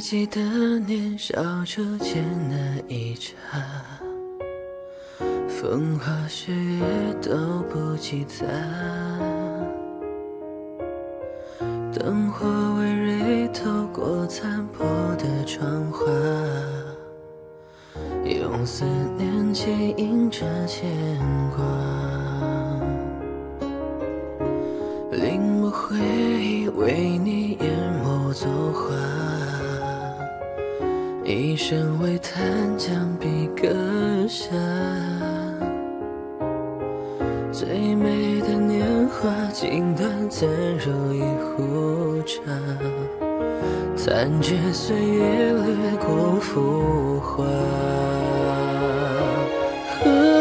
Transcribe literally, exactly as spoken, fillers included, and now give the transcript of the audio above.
记得年少初见那一刹，风花雪月都不记杂，灯火微蕊透过残破的窗花，用思念牵引着牵挂，临摹回忆为你研磨作画，一生为叹将笔搁下，最美的年华竟短暂如一壶茶，残觉岁月掠过浮华。